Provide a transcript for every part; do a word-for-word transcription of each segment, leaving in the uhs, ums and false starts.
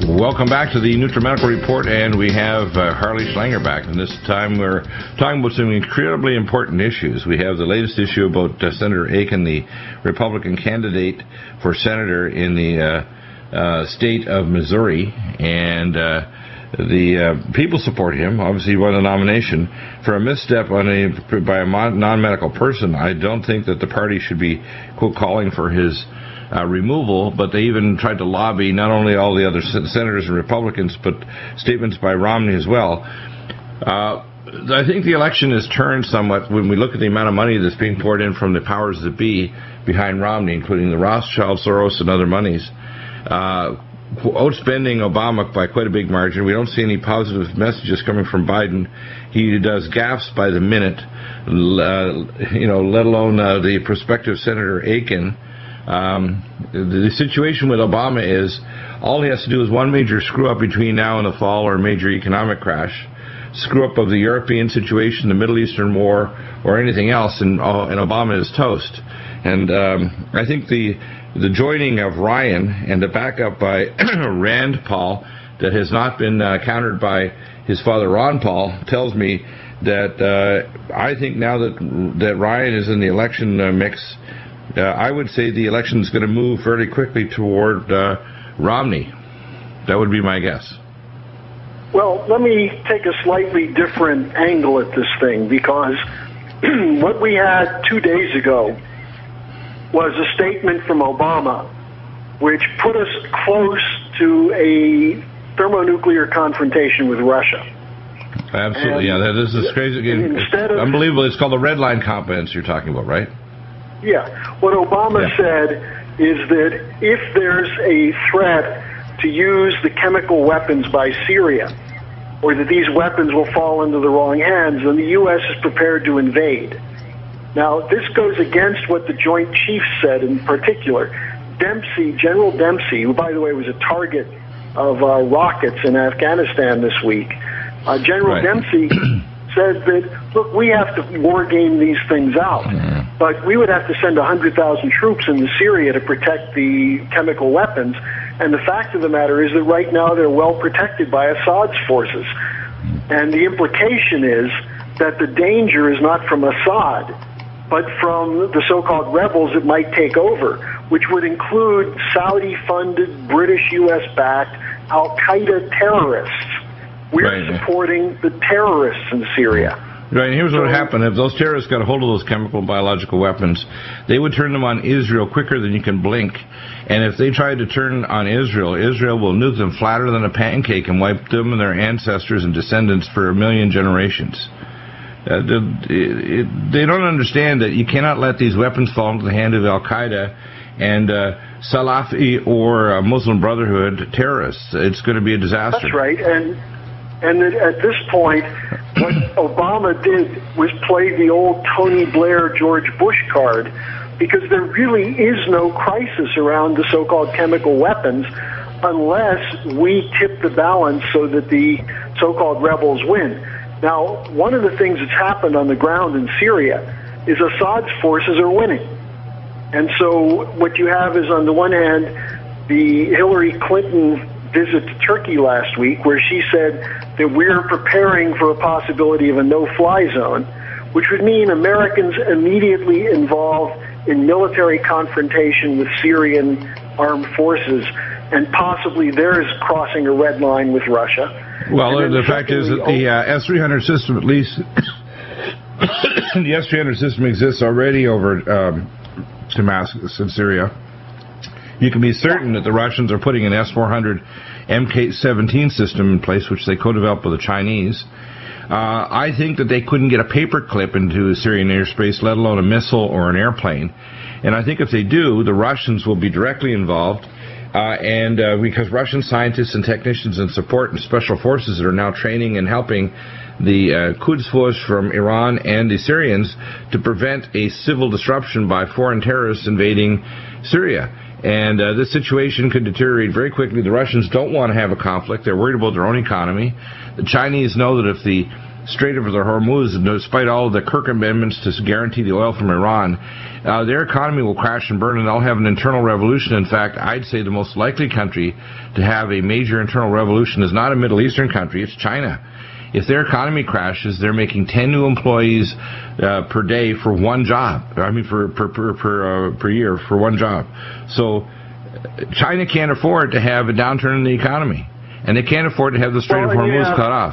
Welcome back to the NutriMedical Report, and we have uh, Harley Schlanger back. And this time we're talking about some incredibly important issues. We have the latest issue about uh, Senator Aiken, the Republican candidate for senator in the uh, uh, state of Missouri, and uh, the uh, people support him. Obviously, he won the nomination for a misstep on a by a non-medical person. I don't think that the party should be quote calling for his Uh, removal, but they even tried to lobby not only all the other senators and Republicans, but statements by Romney as well. Uh, I think the election has turned somewhat when we look at the amount of money that's being poured in from the powers that be behind Romney, including the Rothschild, Soros, and other monies, uh, outspending Obama by quite a big margin. We don't see any positive messages coming from Biden. He does gaffes by the minute, uh, you know, let alone uh, the prospective Senator Aiken. Um, the, the situation with Obama is all he has to do is one major screw up between now and the fall, or a major economic crash, screw up of the European situation, the Middle Eastern war, or anything else, and, uh, and Obama is toast. And um, I think the the joining of Ryan and the backup by Rand Paul that has not been uh, countered by his father Ron Paul tells me that uh, I think now that that Ryan is in the election uh, mix, Uh, I would say the election is going to move fairly quickly toward uh, Romney. That would be my guess. Well, let me take a slightly different angle at this thing, because what we had two days ago was a statement from Obama which put us close to a thermonuclear confrontation with Russia. Absolutely, and, yeah. This is crazy. Instead of, unbelievable. It's called the red line competence you're talking about, right? Yeah. What Obama yeah. said is that if there's a threat to use the chemical weapons by Syria, or that these weapons will fall into the wrong hands, then the U S is prepared to invade. Now, this goes against what the Joint Chiefs said in particular. Dempsey, General Dempsey, who, by the way, was a target of uh, rockets in Afghanistan this week, uh, General right. Dempsey said that, look, we have to war game these things out, mm-hmm. but we would have to send one hundred thousand troops into Syria to protect the chemical weapons. And the fact of the matter is that right now they're well protected by Assad's forces. And the implication is that the danger is not from Assad, but from the so-called rebels that might take over, which would include Saudi-funded, British U S-backed Al-Qaeda terrorists. We're right. supporting the terrorists in Syria. Right, and here's what would happen. If those terrorists got a hold of those chemical and biological weapons, they would turn them on Israel quicker than you can blink. And if they tried to turn on Israel, Israel will nuke them flatter than a pancake and wipe them and their ancestors and descendants for a million generations. Uh, it, it, they don't understand that you cannot let these weapons fall into the hand of Al-Qaeda and uh, Salafi or uh, Muslim Brotherhood terrorists. It's going to be a disaster. That's right, and... And at this point, what Obama did was play the old Tony Blair, George Bush card, because there really is no crisis around the so-called chemical weapons unless we tip the balance so that the so-called rebels win. Now, one of the things that's happened on the ground in Syria is Assad's forces are winning. And so what you have is, on the one hand, the Hillary Clinton visit to Turkey last week, where she said that we're preparing for a possibility of a no-fly zone, which would mean Americans immediately involved in military confrontation with Syrian armed forces, and possibly theirs crossing a red line with Russia. Well, the fact is that the uh, S three hundred system, at least, the S three hundred system exists already over um, Damascus in Syria. You can be certain that the Russians are putting an S four hundred M K seventeen system in place, which they co-developed with the Chinese. Uh, I think that they couldn't get a paperclip into Syrian airspace, let alone a missile or an airplane. And I think if they do, the Russians will be directly involved. Uh, and uh, because Russian scientists and technicians and support and special forces that are now training and helping the uh, Quds Force from Iran and the Syrians to prevent a civil disruption by foreign terrorists invading Syria. And uh, this situation could deteriorate very quickly. The Russians don't want to have a conflict. They're worried about their own economy. The Chinese know that if the Strait of the Hormuz, despite all of the Kirk amendments to guarantee the oil from Iran, uh, their economy will crash and burn, and they'll have an internal revolution. In fact, I'd say the most likely country to have a major internal revolution is not a Middle Eastern country, it's China. If their economy crashes, they're making ten new employees uh, per day for one job. I mean, for per per per, uh, per year for one job. So China can't afford to have a downturn in the economy, and they can't afford to have the Strait well, of Hormuz yeah. cut off.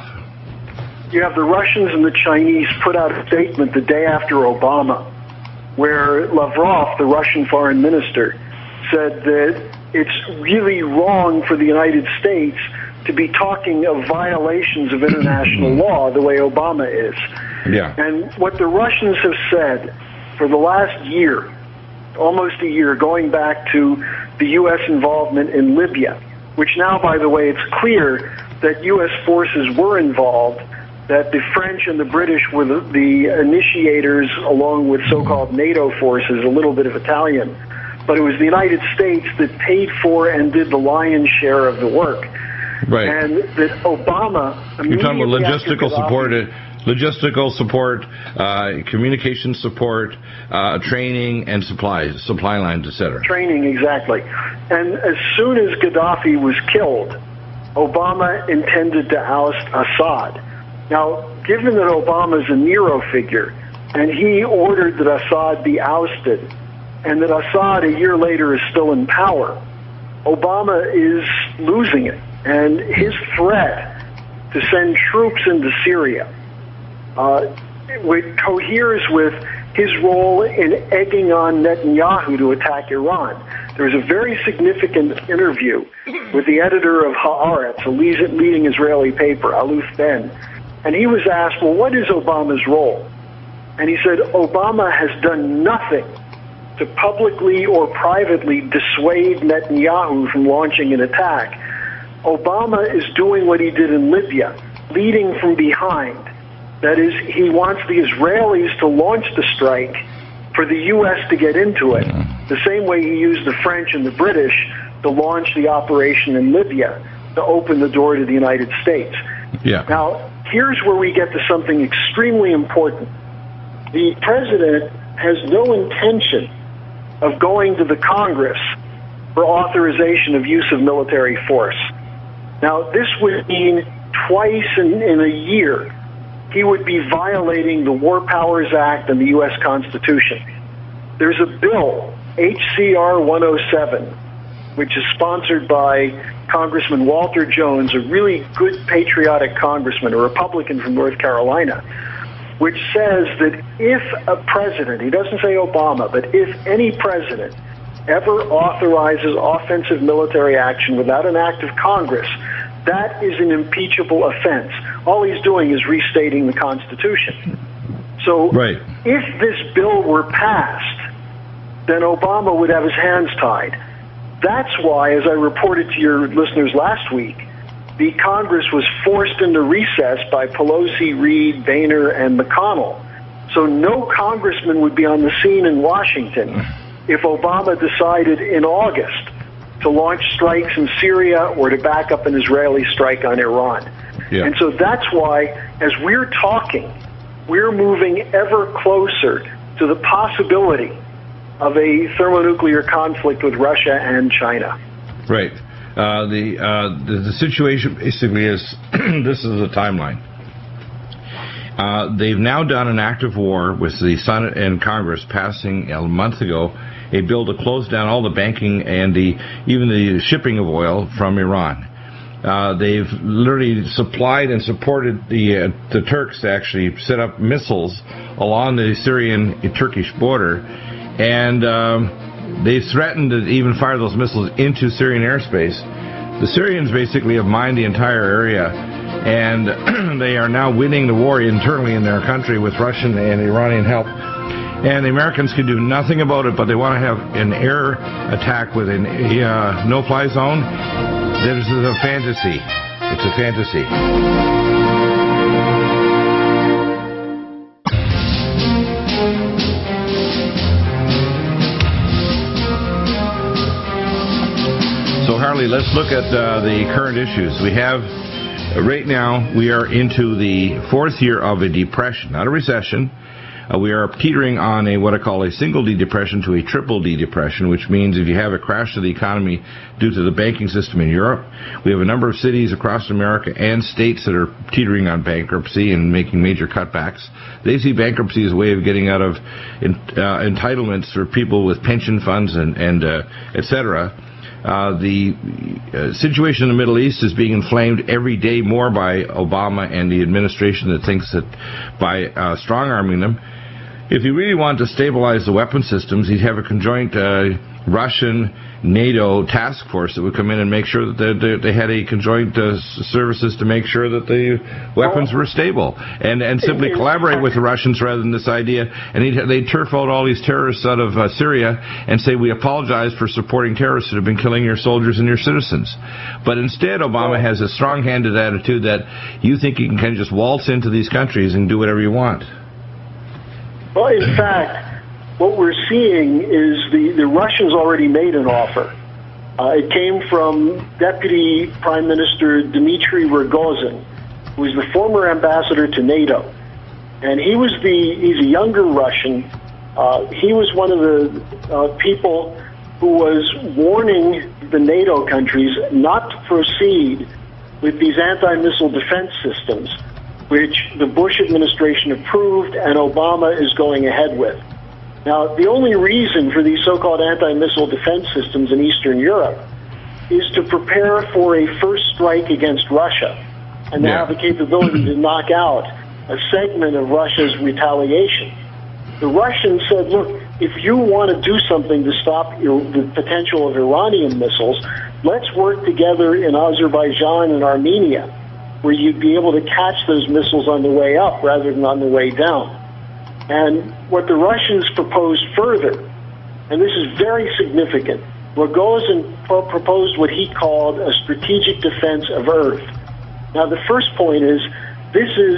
You have the Russians and the Chinese put out a statement the day after Obama, where Lavrov, the Russian foreign minister, said that it's really wrong for the United States to be talking of violations of international law the way Obama is. Yeah. And what the Russians have said for the last year, almost a year, going back to the U S involvement in Libya, which now, by the way, it's clear that U S forces were involved, that the French and the British were the, the initiators, along with so-called NATO forces, a little bit of Italian. But it was the United States that paid for and did the lion's share of the work. Right. And that Obama... You're talking about logistical support, uh, logistical support, uh, communication support, uh, training, and supplies, supply lines, et cetera. Training, exactly. And as soon as Gaddafi was killed, Obama intended to oust Assad. Now, given that Obama is a Nero figure, and he ordered that Assad be ousted, and that Assad a year later is still in power, Obama is losing it. And his threat to send troops into Syria, uh, which coheres with his role in egging on Netanyahu to attack Iran. There was a very significant interview with the editor of Haaretz, a leading Israeli paper, Aluf Ben, and he was asked, well, what is Obama's role? And he said, Obama has done nothing to publicly or privately dissuade Netanyahu from launching an attack. Obama is doing what he did in Libya, leading from behind. That is, he wants the Israelis to launch the strike for the U S to get into it, the same way he used the French and the British to launch the operation in Libya to open the door to the United States. Yeah. Now, here's where we get to something extremely important. The president has no intention of going to the Congress for authorization of use of military force. Now, this would mean twice in, in a year he would be violating the War Powers Act and the U S Constitution. There's a bill, H C R one oh seven, which is sponsored by Congressman Walter Jones, a really good patriotic congressman, a Republican from North Carolina, which says that if a president, he doesn't say Obama, but if any president ever authorizes offensive military action without an act of Congress, that is an impeachable offense. All he's doing is restating the Constitution. So right. if this bill were passed, then Obama would have his hands tied. That's why, as I reported to your listeners last week, the Congress was forced into recess by Pelosi, Reid, Boehner, and McConnell. So no congressman would be on the scene in Washington if Obama decided in August to launch strikes in Syria or to back up an Israeli strike on Iran. Yeah. And so that's why, as we're talking, we're moving ever closer to the possibility of a thermonuclear conflict with Russia and China. Right. Uh, the, uh, the the situation basically is, this is the timeline. Uh, they've now done an act of war with the Senate and Congress passing a month ago a bill to close down all the banking and the even the shipping of oil from Iran. Uh, they've literally supplied and supported the uh, the Turks to actually set up missiles along the Syrian-Turkish border, and um, they threatened to even fire those missiles into Syrian airspace. The Syrians basically have mined the entire area, and they are now winning the war internally in their country with Russian and Iranian help. And the Americans can do nothing about it, but they want to have an air attack with a uh, no-fly zone. This is a fantasy. It's a fantasy. Harley, let's look at uh, the current issues. We have, uh, right now, we are into the fourth year of a depression, not a recession. Uh, we are teetering on a what I call a single D depression to a triple D depression, which means if you have a crash of the economy due to the banking system in Europe, we have a number of cities across America and states that are teetering on bankruptcy and making major cutbacks. They see bankruptcy as a way of getting out of in, uh, entitlements for people with pension funds and, and uh, et cetera. Uh, the uh, situation in the Middle East is being inflamed every day more by Obama and the administration that thinks that by uh, strong-arming them, if he really wanted to stabilize the weapon systems, he'd have a conjoint uh, Russian NATO task force that would come in and make sure that they, they, they had a conjoint uh, services to make sure that the weapons were stable, and and simply collaborate with the Russians rather than this idea. And he'd, they'd turf out all these terrorists out of uh, Syria and say, we apologize for supporting terrorists that have been killing your soldiers and your citizens. But instead, Obama has a strong-handed attitude that you think you can kind of just waltz into these countries and do whatever you want. Well, in fact, what we're seeing is the, the Russians already made an offer. Uh, it came from Deputy Prime Minister Dmitry Rogozin, who was the former ambassador to NATO. And he was the, he's a younger Russian. Uh, he was one of the uh, people who was warning the NATO countries not to proceed with these anti-missile defense systems, which the Bush administration approved and Obama is going ahead with. Now, the only reason for these so-called anti-missile defense systems in Eastern Europe is to prepare for a first strike against Russia and to yeah. have the capability to knock out a segment of Russia's retaliation. The Russians said, look, if you want to do something to stop your, the potential of Iranian missiles, let's work together in Azerbaijan and Armenia, where you'd be able to catch those missiles on the way up rather than on the way down. And what the Russians proposed further, and this is very significant, Rogozin pro- proposed what he called a strategic defense of Earth. Now, the first point is, this is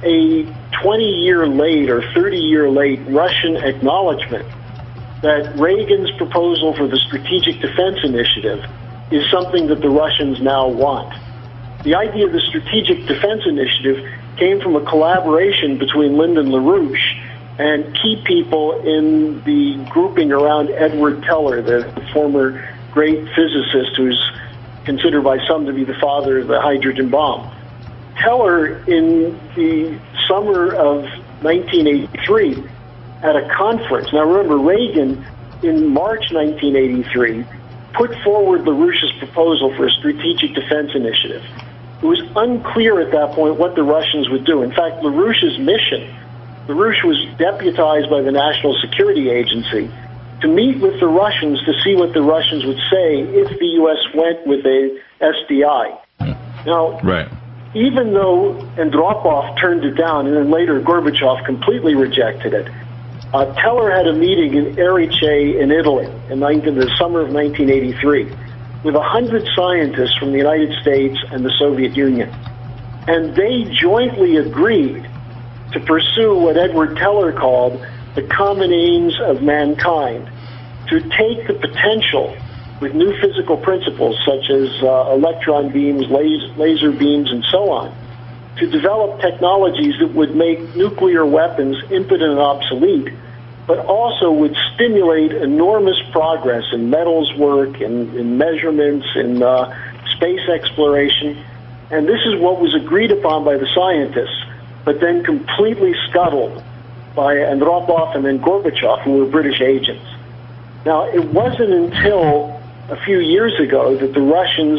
a twenty-year late or thirty-year late Russian acknowledgement that Reagan's proposal for the Strategic Defense Initiative is something that the Russians now want. The idea of the Strategic Defense Initiative came from a collaboration between Lyndon LaRouche and key people in the grouping around Edward Teller, the former great physicist who's considered by some to be the father of the hydrogen bomb. Teller, in the summer of nineteen eighty-three, at a conference, now remember, Reagan, in March nineteen eighty-three, put forward LaRouche's proposal for a strategic defense initiative. It was unclear at that point what the Russians would do. In fact, LaRouche's mission, LaRouche was deputized by the National Security Agency to meet with the Russians to see what the Russians would say if the U S went with a S D I. Now, right. even though Andropov turned it down, and then later Gorbachev completely rejected it, uh, Teller had a meeting in Erice in Italy in the summer of nineteen eighty-three with one hundred scientists from the United States and the Soviet Union. And they jointly agreed to pursue what Edward Teller called the common aims of mankind, to take the potential with new physical principles such as uh, electron beams, laser, laser beams, and so on, to develop technologies that would make nuclear weapons impotent and obsolete, but also would stimulate enormous progress in metals work, in, in measurements, in uh, space exploration. And this is what was agreed upon by the scientists, but then completely scuttled by Andropov and then Gorbachev, who were British agents. Now, it wasn't until a few years ago that the Russians,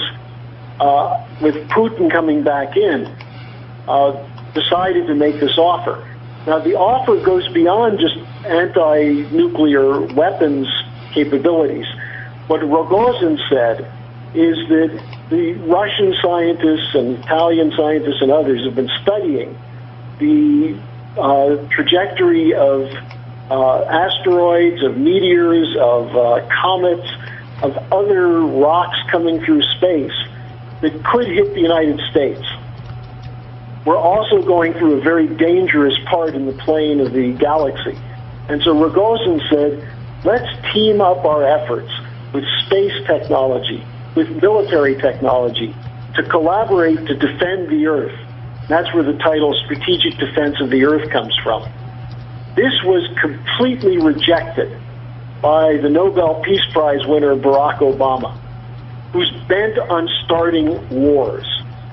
uh, with Putin coming back in, uh, decided to make this offer. Now, the offer goes beyond just anti-nuclear weapons capabilities. What Rogozin said is that the Russian scientists and Italian scientists and others have been studying the uh, trajectory of uh, asteroids, of meteors, of uh, comets, of other rocks coming through space that could hit the United States. We're also going through a very dangerous part in the plane of the galaxy. And so Rogozin said, let's team up our efforts with space technology, with military technology to collaborate to defend the Earth. That's where the title Strategic Defense of the Earth comes from. This was completely rejected by the Nobel Peace Prize winner Barack Obama, who's bent on starting wars.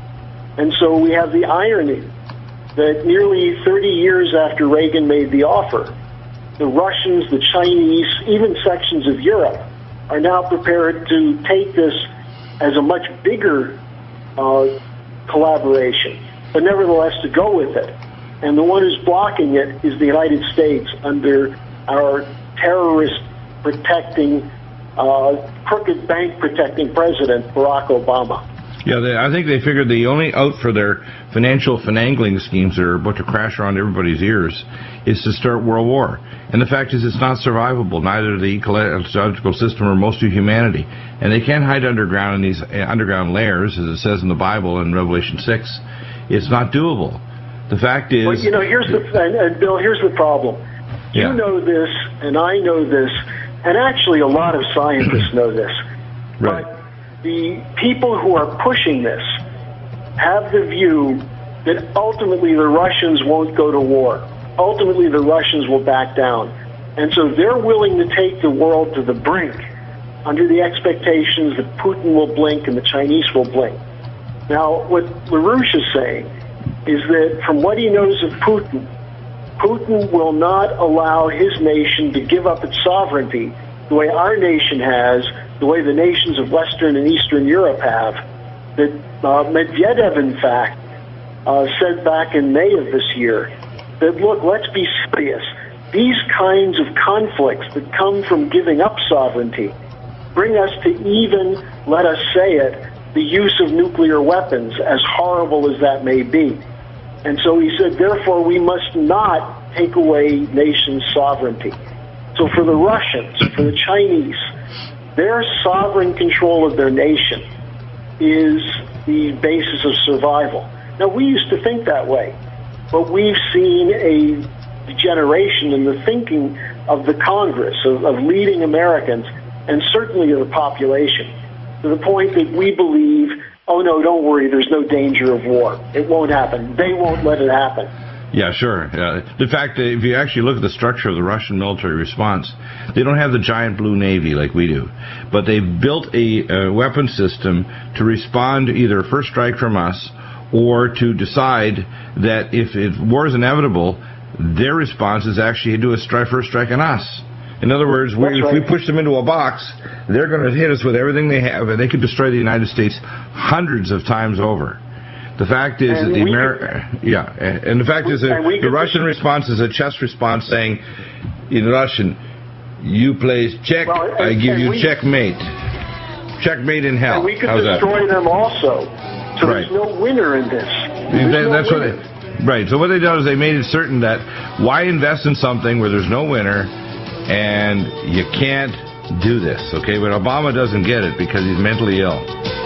And so we have the irony that nearly thirty years after Reagan made the offer, the Russians, the Chinese, even sections of Europe are now prepared to take this as a much bigger uh, collaboration, but nevertheless to go with it. And the one who's blocking it is the United States under our terrorist protecting, uh, crooked bank protecting president, Barack Obama. Yeah, they, I think they figured the only out for their financial finagling schemes that are about to crash around everybody's ears is to start World War. And the fact is it's not survivable, neither the ecological system or most of humanity. And they can't hide underground in these underground layers, as it says in the Bible in Revelation six. It's not doable. The fact is... Well, you know, here's the... And, and Bill, here's the problem. You yeah. know this, and I know this, and actually a lot of scientists know this. Right. But the people who are pushing this have the view that ultimately the Russians won't go to war. Ultimately the Russians will back down. And so they're willing to take the world to the brink under the expectations that Putin will blink and the Chinese will blink. Now, what LaRouche is saying is that from what he knows of Putin, Putin will not allow his nation to give up its sovereignty the way our nation has, the way the nations of Western and Eastern Europe have. That uh, Medvedev, in fact, uh, said back in May of this year that, look, let's be serious. These kinds of conflicts that come from giving up sovereignty bring us to even, let us say it, the use of nuclear weapons, as horrible as that may be. And so he said, therefore, we must not take away nations' sovereignty. So for the Russians, for the Chinese, their sovereign control of their nation is the basis of survival. Now, we used to think that way, but we've seen a degeneration in the thinking of the Congress, of, of leading Americans, and certainly of the population, to the point that we believe, oh, no, don't worry, there's no danger of war. It won't happen. They won't let it happen. Yeah, sure. Uh, in fact, if you actually look at the structure of the Russian military response, they don't have the giant blue navy like we do, but they've built a uh, weapon system to respond to either a first strike from us or to decide that if, if war is inevitable, their response is actually to do a strike, first strike on us. In other words, we, if we push them into a box, they're going to hit us with everything they have, and they could destroy the United States hundreds of times over. The fact is that the Ameri- yeah, and the fact is that the Russian response is a chess response saying, in Russian, you play check, well, and, I give you we, checkmate. Checkmate in hell. And we could How's destroy that? them also. So right. There's no winner in this. That, no that's winner. what they, right. So what they did is they made it certain that why invest in something where there's no winner and you can't do this, okay? But Obama doesn't get it because he's mentally ill.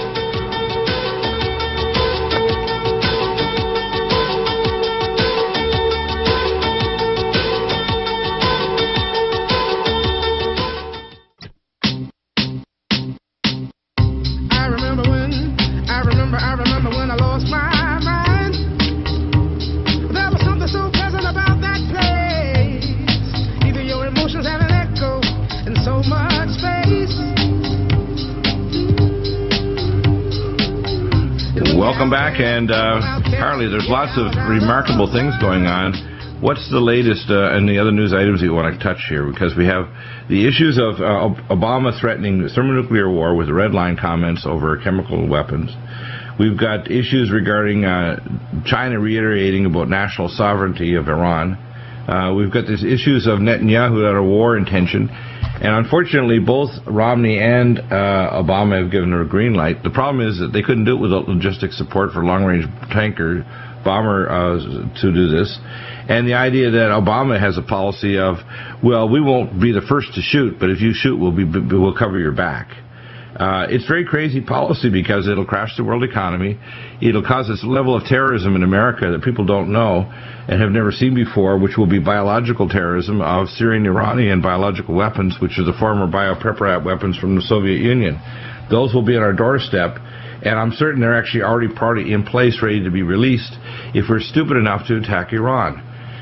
Welcome back, and uh, Harley, there's lots of remarkable things going on. What's the latest uh, and the other news items that you want to touch here? Because we have the issues of uh, Obama threatening thermonuclear war with red line comments over chemical weapons. We've got issues regarding uh, China reiterating about national sovereignty of Iran. Uh, we've got these issues of Netanyahu at a war intention. And unfortunately, both Romney and uh, Obama have given a green light. The problem is that they couldn't do it without logistic support for long-range tanker bomber uh, to do this. And the idea that Obama has a policy of, well, we won't be the first to shoot, but if you shoot, we'll be we'll cover your back. Uh, it's very crazy policy because it'll crash the world economy. It'll cause this level of terrorism in America that people don't know and have never seen before, which will be biological terrorism of Syrian Iranian biological weapons, which are the former biopreparat weapons from the Soviet Union. those will be on our doorstep, and I'm certain they're actually already party in place, ready to be released if we're stupid enough to attack Iran.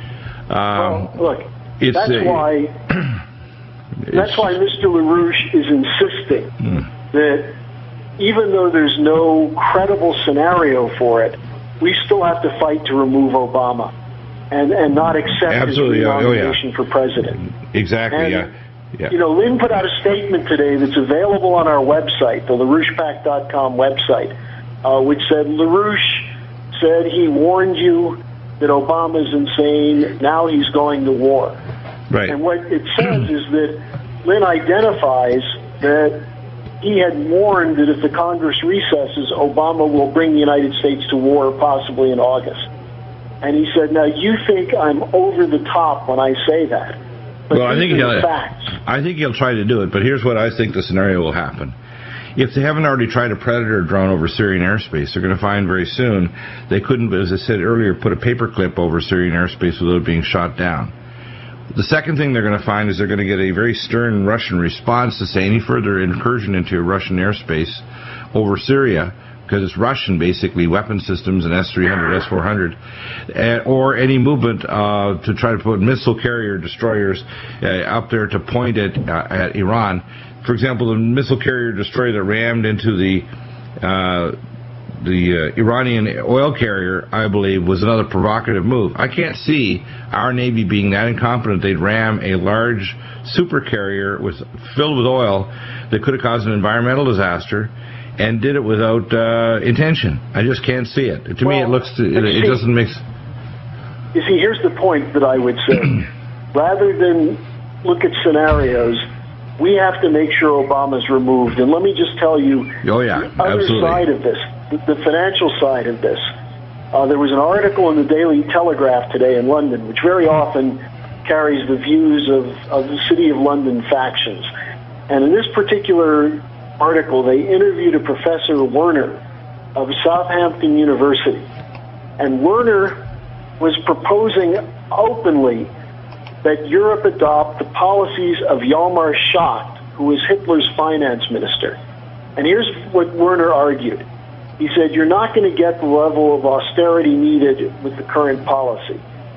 Um, well, look, it's that's a, why that's why Mister LaRouche is insisting hmm. that even though there's no credible scenario for it, we still have to fight to remove Obama and, and not accept Absolutely. his Oh, nomination yeah. for president. Exactly, and, yeah. Yeah. You know, Lynn put out a statement today that's available on our website, the LaRouche Pack dot com website, uh, which said, LaRouche said he warned you that Obama's insane, now he's going to war. Right. And what it says is that Lynn identifies that he had warned that if the Congress recesses, Obama will bring the United States to war, possibly in August. And he said, now you think I'm over the top when I say that. But well, I think, he'll, facts. I think he'll try to do it, but here's what I think the scenario will happen. If they haven't already tried a Predator drone over Syrian airspace, they're going to find very soon they couldn't, as I said earlier, put a paperclip over Syrian airspace without being shot down. The second thing they're going to find is they're going to get a very stern Russian response to say any further incursion into Russian airspace over Syria, because it's Russian, basically, weapon systems and S three hundred, S four hundred, uh, or any movement uh, to try to put missile carrier destroyers uh, up there to point at, uh, at Iran. For example, the missile carrier destroyer that rammed into the uh, the uh, Iranian oil carrier, I believe, was another provocative move. I can't see our Navy being that incompetent they'd ram a large super carrier with, filled with oil that could have caused an environmental disaster, and did it without uh, intention. I just can't see it. To well, me, it looks, it, it doesn't make sense. You see, here's the point that I would say. Rather than look at scenarios, we have to make sure Obama's removed. And let me just tell you oh, yeah, the other absolutely. side of this, the, the financial side of this. Uh, there was an article in the Daily Telegraph today in London, which very often carries the views of, of the City of London factions. And in this particular article, they interviewed a Professor Werner of Southampton University. And Werner was proposing openly that Europe adopt the policies of Hjalmar Schacht, who was Hitler's finance minister. And here's what Werner argued. He said, you're not going to get the level of austerity needed with the current policy.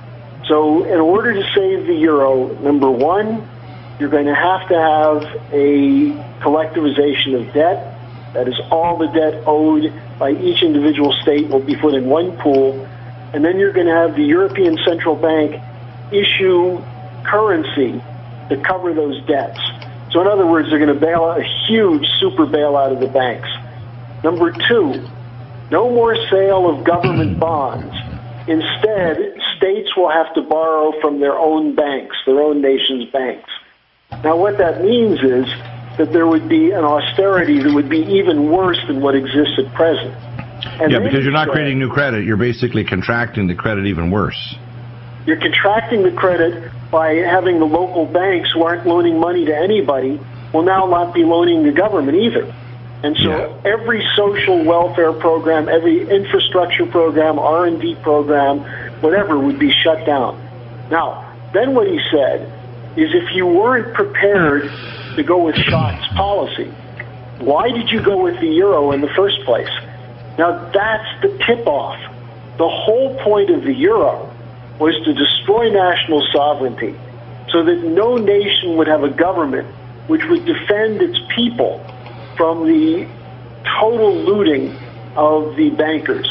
So in order to save the euro, number one, you're going to have to have a collectivization of debt. That is, all the debt owed by each individual state will be put in one pool. And then you're going to have the European Central Bank issue currency to cover those debts. So in other words, they're going to bail out a huge super bailout of the banks. Number two, no more sale of government bonds. Instead, states will have to borrow from their own banks, their own nation's banks. Now, what that means is that there would be an austerity that would be even worse than what exists at present. And yeah, because you're not creating new credit. You're basically contracting the credit even worse. You're contracting the credit by having the local banks who aren't loaning money to anybody will now not be loaning the government either. And so yeah. every social welfare program, every infrastructure program, R and D program, whatever, would be shut down. Now, then what he said is if you weren't prepared to go with Schacht's policy, why did you go with the euro in the first place? Now, that's the tip-off. The whole point of the euro was to destroy national sovereignty so that no nation would have a government which would defend its people from the total looting of the bankers.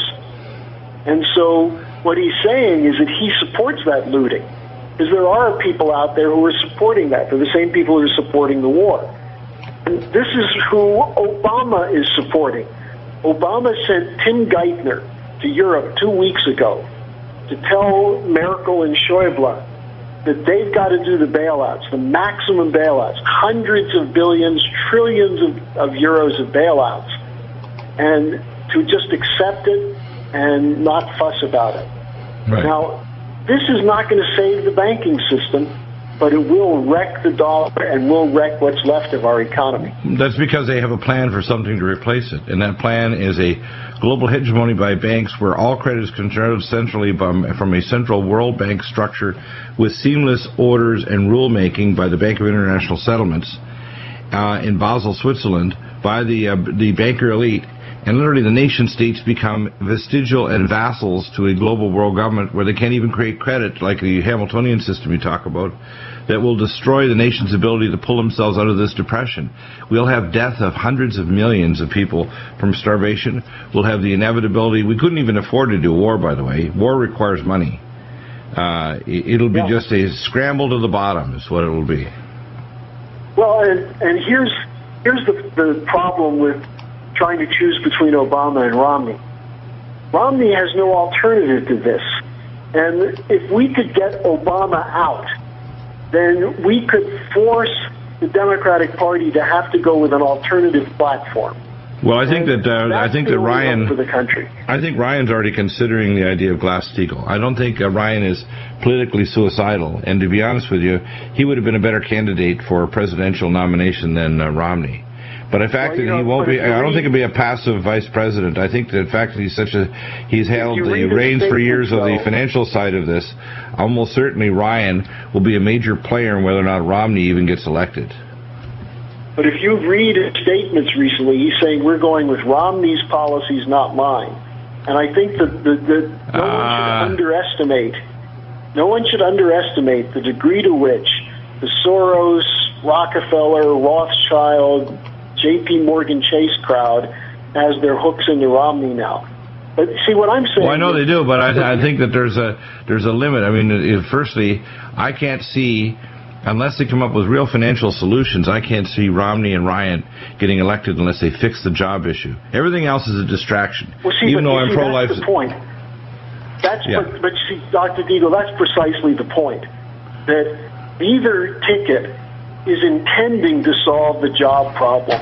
And so what he's saying is that he supports that looting, because there are people out there who are supporting that. They're the same people who are supporting the war. And this is who Obama is supporting. Obama sent Tim Geithner to Europe two weeks ago to tell Merkel and Schäuble that they've got to do the bailouts, the maximum bailouts, hundreds of billions, trillions of, of euros of bailouts, and to just accept it and not fuss about it. Right. Now, this is not going to save the banking system, but it will wreck the dollar and will wreck what's left of our economy. That's because they have a plan for something to replace it, and that plan is a global hegemony by banks where all credit is controlled centrally from a central World Bank structure with seamless orders and rulemaking by the Bank of International Settlements uh, in Basel, Switzerland, by the uh, the banker elite, and literally the nation states become vestigial and vassals to a global world government where they can't even create credit, like the Hamiltonian system you talk about, that will destroy the nation's ability to pull themselves out of this depression. We'll have death of hundreds of millions of people from starvation. We'll have the inevitability. We couldn't even afford to do war, by the way. War requires money. Uh, it'll be yeah. just a scramble to the bottom is what it will be. Well, and, and here's here's the, the problem with trying to choose between Obama and Romney. Romney has no alternative to this. And if we could get Obama out, then we could force the Democratic Party to have to go with an alternative platform. Well, I think and that uh, I think that Ryan for the country. I think Ryan's already considering the idea of Glass-Steagall. I don't think uh, Ryan is politically suicidal, and to be honest with you, he would have been a better candidate for a presidential nomination than uh, Romney. But the fact well, that know, he won't be, I don't think he'll be a passive vice president. I think the fact that he's such a, he's held the reins for years of the financial side of this, almost certainly Ryan will be a major player in whether or not Romney even gets elected. But if you read his statements recently, he's saying we're going with Romney's policies, not mine. And I think that the, the, no uh, one should underestimate, no one should underestimate the degree to which the Soros, Rockefeller, Rothschild, J P Morgan Chase crowd has their hooks into Romney now. But see what I'm saying? Well, I know they do, but I, I think that there's a there's a limit. I mean, if, firstly, I can't see, unless they come up with real financial solutions, I can't see Romney and Ryan getting elected unless they fix the job issue. Everything else is a distraction. Well, see, even but, though I'm see, pro-life. That's the point. That's yeah. but, but see, Doctor Deagle, that's precisely the point. That either ticket is intending to solve the job problem.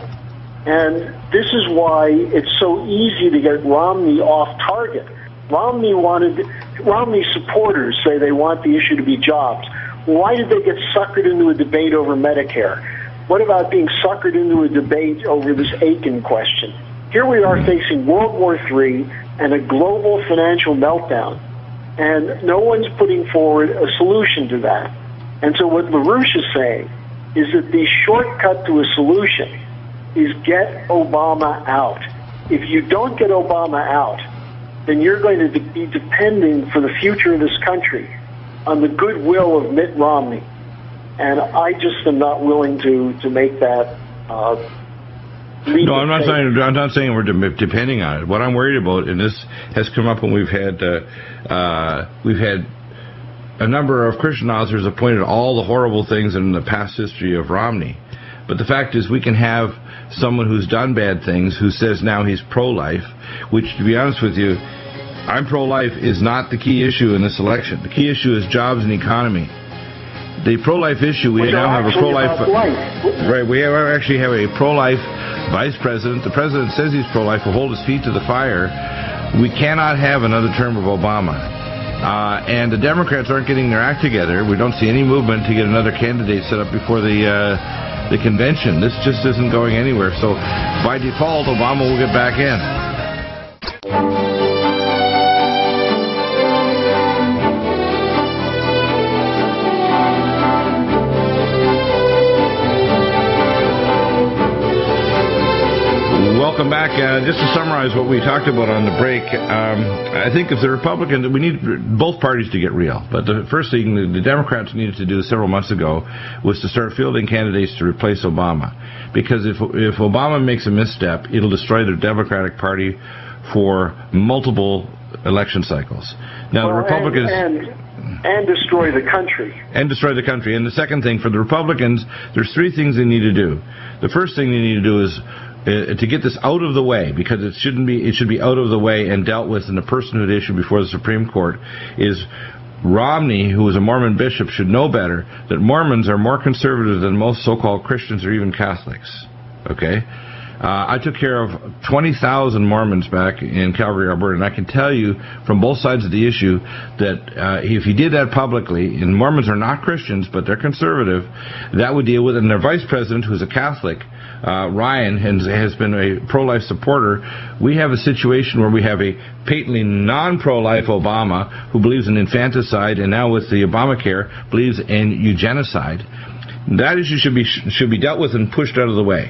And this is why it's so easy to get Romney off target. Romney wanted, Romney supporters say they want the issue to be jobs. Why did they get suckered into a debate over Medicare? What about being suckered into a debate over this Aiken question? Here we are facing World War Three and a global financial meltdown, and no one's putting forward a solution to that. And so what LaRouche is saying is that the shortcut to a solution is get Obama out. If you don't get Obama out, then you're going to be depending for the future of this country on the goodwill of Mitt Romney. And I just am not willing to, to make that uh, leap. No, I'm not saying I'm not saying we're de- depending on it. What I'm worried about, and this has come up when we've had uh, uh, we've had a number of Christian officers have pointed all the horrible things in the past history of Romney. But the fact is, we can have someone who's done bad things who says now he's pro-life, which, to be honest with you, I'm pro-life is not the key issue in this election. The key issue is jobs and economy. The pro-life issue, we now have a pro-life... Right, we actually have a pro-life vice president. The president says he's pro-life, will hold his feet to the fire. We cannot have another term of Obama. Uh, and the Democrats aren't getting their act together. We don't see any movement to get another candidate set up before the... Uh, the convention. This just isn't going anywhere. So by default, Obama will get back in. Welcome back. Uh, just to summarize what we talked about on the break, um, I think if the Republicans, we need both parties to get real. But the first thing the Democrats needed to do several months ago was to start fielding candidates to replace Obama. Because if if Obama makes a misstep, it'll destroy the Democratic Party for multiple election cycles. Now, well, the Republicans... And, and, and destroy the country. And destroy the country. And the second thing, for the Republicans, there's three things they need to do. The first thing they need to do is Uh, to get this out of the way, because it shouldn't be, it should be out of the way and dealt with in the personhood issue before the Supreme Court, is Romney, who is a Mormon bishop, should know better that Mormons are more conservative than most so-called Christians or even Catholics. Okay? Uh, I took care of twenty thousand Mormons back in Calgary, Alberta, and I can tell you from both sides of the issue that uh, if he did that publicly, and Mormons are not Christians, but they're conservative, that would deal with it. And their vice president, who's a Catholic, Uh, Ryan has, has been a pro-life supporter. We have a situation where we have a patently non-pro-life Obama who believes in infanticide, and now with the Obamacare believes in eugenicide. That issue should be should be dealt with and pushed out of the way.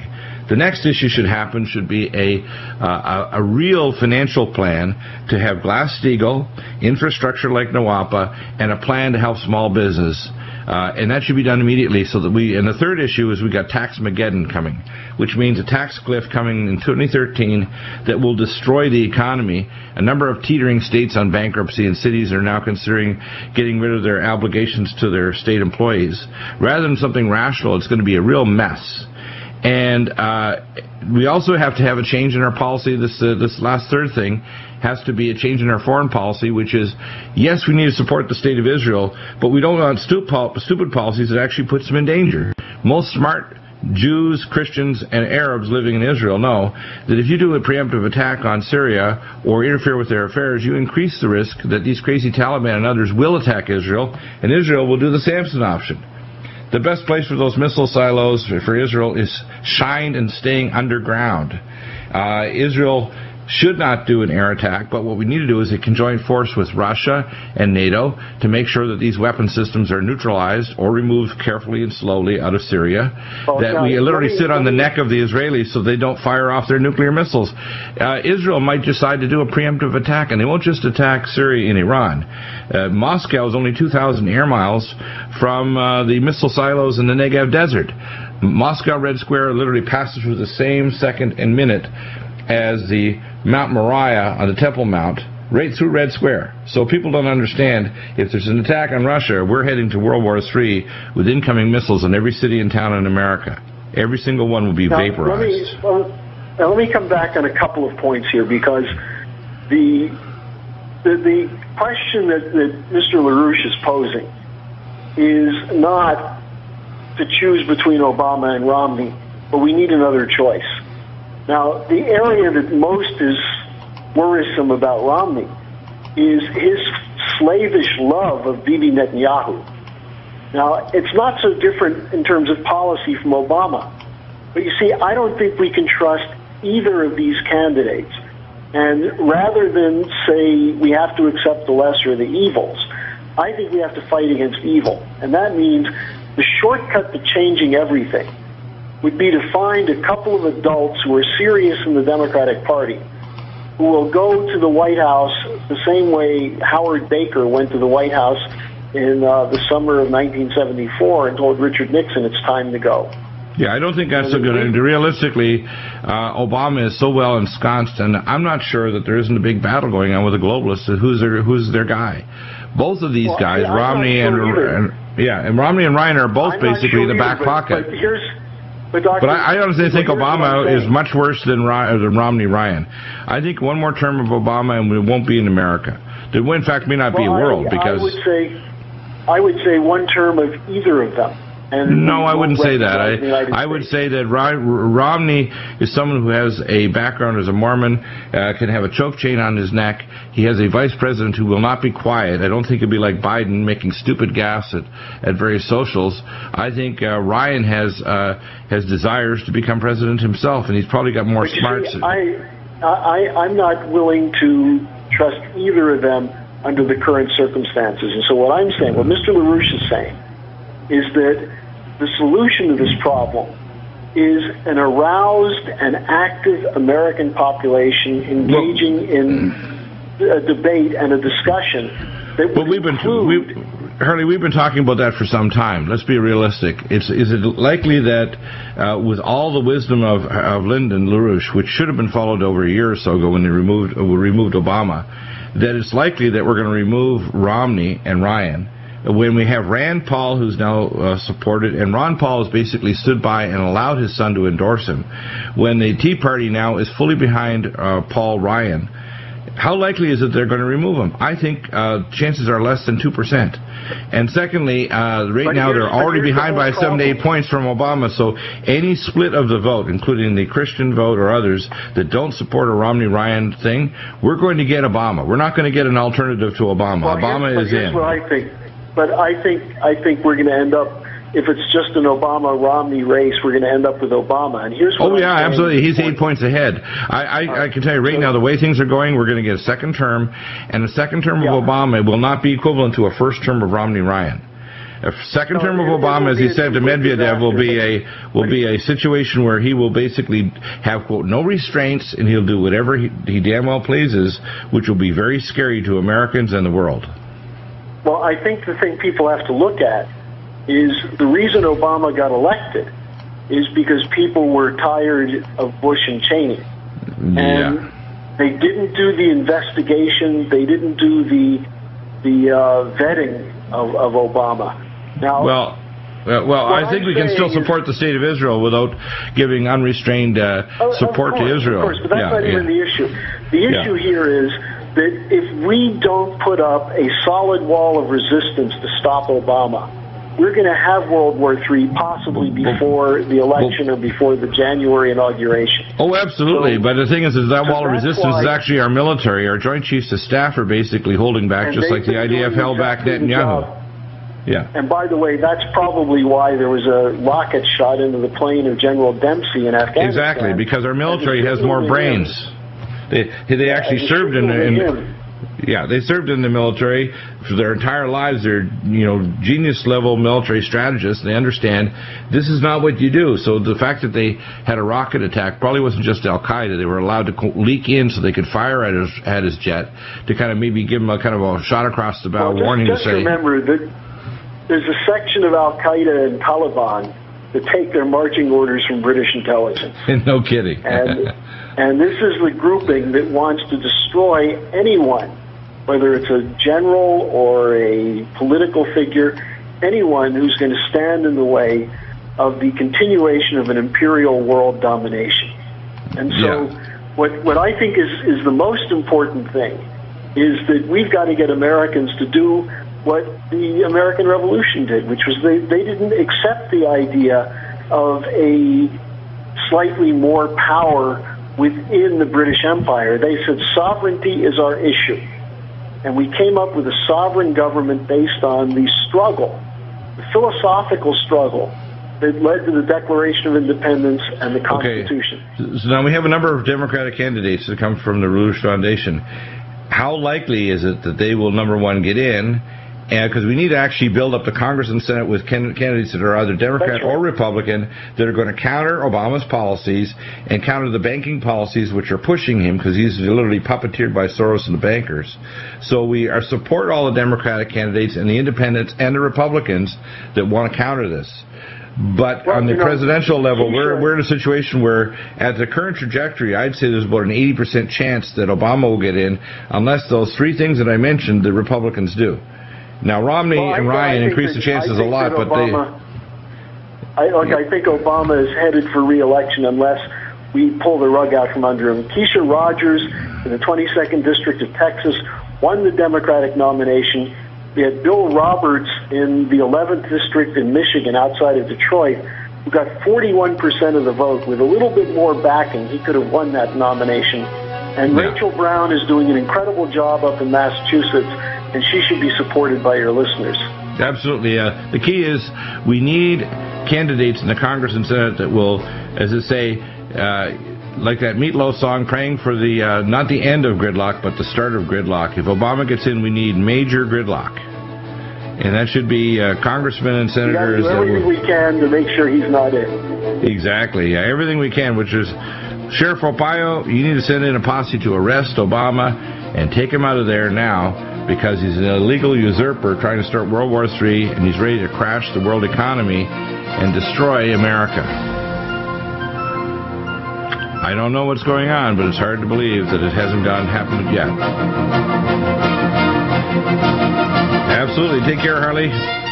The next issue should happen should be a, uh, a, a real financial plan to have Glass-Steagall, infrastructure like Nawapa, and a plan to help small business. Uh, and that should be done immediately so that we, and the third issue is we got Tax-Mageddon coming, which means a tax cliff coming in twenty thirteen that will destroy the economy. A number of teetering states on bankruptcy and cities are now considering getting rid of their obligations to their state employees. Rather than something rational, it's going to be a real mess. And uh, we also have to have a change in our policy. This uh, this last third thing has to be a change in our foreign policy, which is, yes, we need to support the state of Israel, but we don't want stupid policies that actually puts them in danger. Most smart Jews, Christians, and Arabs living in Israel know that if you do a preemptive attack on Syria or interfere with their affairs, you increase the risk that these crazy Taliban and others will attack Israel, and Israel will do the Samson option. The best place for those missile silos for Israel is shined and staying underground. Uh, Israel should not do an air attack, but what we need to do is a conjoined force with Russia and NATO to make sure that these weapon systems are neutralized or removed carefully and slowly out of Syria, oh, that we literally me, sit on the me. neck of the Israelis so they don't fire off their nuclear missiles. Uh, Israel might decide to do a preemptive attack, and they won't just attack Syria and Iran. Uh, Moscow is only two thousand air miles from uh, the missile silos in the Negev desert. Moscow Red Square literally passes through the same second and minute as the Mount Moriah on the Temple Mount, right through Red Square. So people don't understand, if there's an attack on Russia, we're heading to World War Three with incoming missiles in every city and town in America. Every single one will be now, vaporized. Let me, well, now let me come back on a couple of points here, because the the, the question that, that Mister LaRouche is posing is not to choose between Obama and Romney, but we need another choice. Now, the area that most is worrisome about Romney is his slavish love of Bibi Netanyahu. Now, it's not so different in terms of policy from Obama. But you see, I don't think we can trust either of these candidates. And rather than say we have to accept the lesser of the evils, I think we have to fight against evil. And that means the shortcut to changing everything would be to find a couple of adults who are serious in the Democratic Party who will go to the White House the same way Howard Baker went to the White House in uh, the summer of nineteen seventy-four and told Richard Nixon it's time to go. Yeah, I don't think that's so good. And realistically, uh, Obama is so well ensconced, and I'm not sure that there isn't a big battle going on with the globalists. Who's their Who's their guy? Both of these well, guys, I, Romney and, and yeah, and Romney and Ryan are both I'm basically sure in the back either, pocket. But here's But, but I, I honestly think Obama is much worse than, than Romney Ryan. I think one more term of Obama and we won't be in America. There, in fact, may not well, be a world I, because. I would say, I would say one term of either of them. And no, I wouldn't say that. I, I would say that Romney is someone who has a background as a Mormon, uh, can have a choke chain on his neck. He has a vice president who will not be quiet. I don't think he'll be like Biden making stupid gaffes at, at various socials. I think uh, Ryan has uh, has desires to become president himself, and he's probably got more but smarts. See, I, I, I'm not willing to trust either of them under the current circumstances. And so what I'm saying, what Mister LaRouche is saying, is that the solution to this problem is an aroused and active American population engaging well, in a debate and a discussion that would but we've been include... We've, Harley, we've been talking about that for some time. Let's be realistic. It's, is it likely that uh, with all the wisdom of, of Lyndon LaRouche, which should have been followed over a year or so ago when they removed, uh, removed Obama, that it's likely that we're going to remove Romney and Ryan when we have Rand Paul, who's now uh, supported, and Ron Paul has basically stood by and allowed his son to endorse him, when the Tea Party now is fully behind uh, Paul Ryan, how likely is it they're going to remove him? I think uh, chances are less than two percent. And secondly, uh, right but now they're already behind by seven to eight points from Obama, so any split of the vote, including the Christian vote or others that don't support a Romney-Ryan thing, we're going to get Obama. We're not going to get an alternative to Obama. Well, Obama here's, is here's in. What I think. But I think I think we're going to end up, if it's just an Obama-Romney race, we're going to end up with Obama. And here's what Oh, I'm yeah, saying. absolutely. He's eight points ahead. I, I, right. I can tell you right so, now, the way things are going, we're going to get a second term, and a second term yeah. of Obama will not be equivalent to a first term of Romney-Ryan. A second term of Obama, as he said to Medvedev, will be a will be a situation where he will basically have, quote, no restraints, and he'll do whatever he, he damn well pleases, which will be very scary to Americans and the world. Well, I think the thing people have to look at is the reason Obama got elected is because people were tired of Bush and Cheney. Yeah. And they didn't do the investigation. They didn't do the the uh, vetting of, of Obama. Now, well, well, well I think I'm we can still support is, the state of Israel without giving unrestrained uh, oh, support course, to Israel. Of course, but that's yeah, not yeah. even the issue. The issue yeah. here is that if we don't put up a solid wall of resistance to stop Obama, we're going to have World War Three possibly before the election or before the January inauguration. Oh, absolutely. So, but the thing is, is that wall of resistance is actually our military. Our Joint Chiefs of Staff are basically holding back, just like the I D F held back Netanyahu. Yeah. And by the way, that's probably why there was a rocket shot into the plane of General Dempsey in Afghanistan. Exactly, because our military has more brains. They they yeah, actually served in, in yeah they served in the military for their entire lives. They're you know genius level military strategists. They understand this is not what you do. So the fact that they had a rocket attack probably wasn't just Al Qaeda. They were allowed to leak in so they could fire at his at his jet to kind of maybe give him a kind of a shot across the bow, well, just, warning just to say. Remember that there's a section of Al Qaeda and Taliban that take their marching orders from British intelligence. No kidding. and, and this is the grouping that wants to destroy anyone, whether it's a general or a political figure, anyone who's going to stand in the way of the continuation of an imperial world domination. And so yeah. what, what I think is, is the most important thing is that we've got to get Americans to do what the American Revolution did, which was they, they didn't accept the idea of a slightly more power within the British Empire. They said sovereignty is our issue. And we came up with a sovereign government based on the struggle, the philosophical struggle that led to the Declaration of Independence and the Constitution. Okay. So now we have a number of Democratic candidates that come from the LaRouche Foundation. How likely is it that they will, number one, get in? And because we need to actually build up the Congress and Senate with candidates that are either Democrat or Republican that are going to counter Obama's policies and counter the banking policies which are pushing him, because he's literally puppeteered by Soros and the bankers. So we are support all the Democratic candidates and the independents and the Republicans that want to counter this. But well, on the you know, presidential level, we're, we're in a situation where, at the current trajectory, I'd say there's about an eighty percent chance that Obama will get in, unless those three things that I mentioned, the Republicans do. Now, Romney well, and Ryan increase the chances a lot, but Obama, they... I, look, I think Obama is headed for re-election unless we pull the rug out from under him. Keisha Rogers in the twenty-second District of Texas won the Democratic nomination. We had Bill Roberts in the eleventh District in Michigan outside of Detroit, who got forty-one percent of the vote. With a little bit more backing, he could have won that nomination. And yeah. Rachel Brown is doing an incredible job up in Massachusetts, and she should be supported by your listeners. Absolutely. Uh, the key is we need candidates in the Congress and Senate that will, as I say, uh, like that Meatloaf song, praying for the, uh, not the end of gridlock, but the start of gridlock. If Obama gets in, we need major gridlock. And that should be uh, congressmen and senators. We got to do everything we can to make sure he's not in. Exactly. Yeah, everything we can, which is, Sheriff Opayo, you need to send in a posse to arrest Obama and take him out of there now, because he's an illegal usurper trying to start World War Three, and he's ready to crash the world economy and destroy America. I don't know what's going on, but it's hard to believe that it hasn't gone happened yet. Absolutely. Take care, Harley.